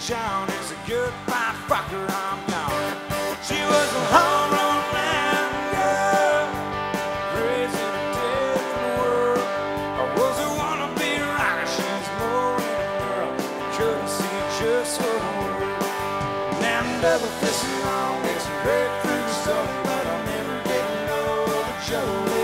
John is a goodbye fucker, I'm gone. She was a home run man, girl, raising a different world. I was a wannabe rocker, she's more than a girl. Couldn't see just what I were. Now I'm double fisting on mixing grapefruit stuff, but I'm never getting over Jolie.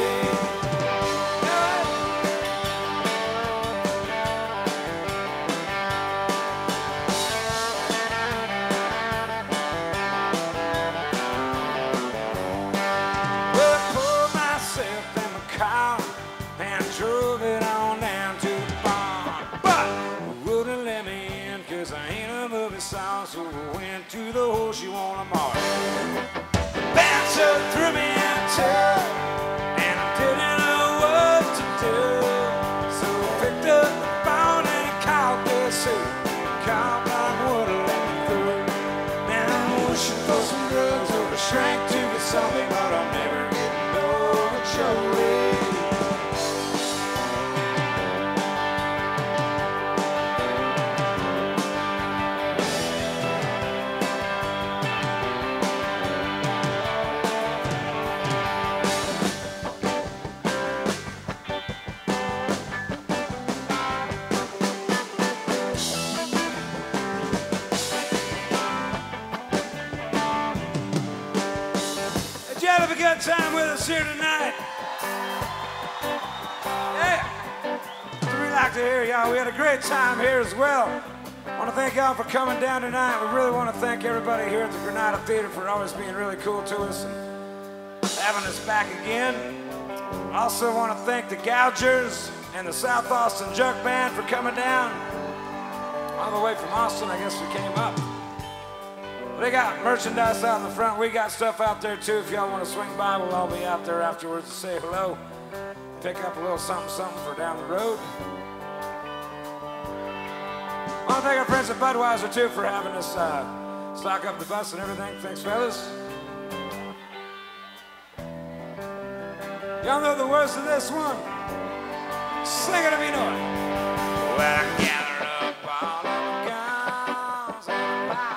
And drove it on down to the barn, but wouldn't let me in, cause I ain't a movie star. So we went to the horse you wanna mark. Bouncer threw me in two, and I didn't know what to do. So I picked up the phone and I called the suit. Called like would let me through. Now I'm wishing for some drugs or a shrink to get something, but I'm never getting over Jolie. Did you have a good time with us here tonight? Yeah. We'd like to hear y'all. We had a great time here as well. I want to thank y'all for coming down tonight. We really want to thank everybody here at the Granada Theater for always being really cool to us and having us back again. I also want to thank the Gougers and the South Austin Jug Band for coming down. All the way from Austin, I guess we came up. They got merchandise out in the front. We got stuff out there too. If y'all want to swing by, we'll all be out there afterwards to say hello. Pick up a little something for down the road. I want to thank our friends at Budweiser too for having us stock up the bus and everything. Thanks, fellas. Y'all know the words of this one. Sing it if you know it. Well, I gathered up all of the guns and life.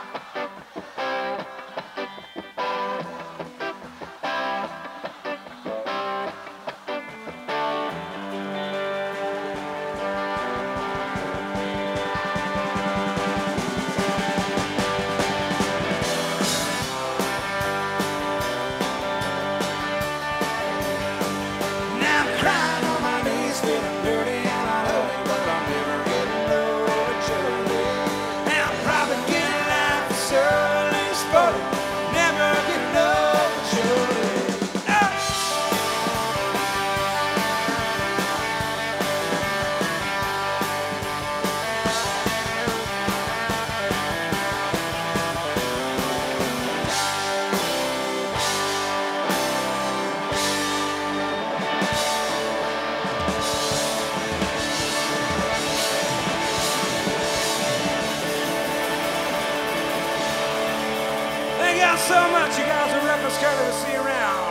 Thank y'all so much. You guys are records covered to see around.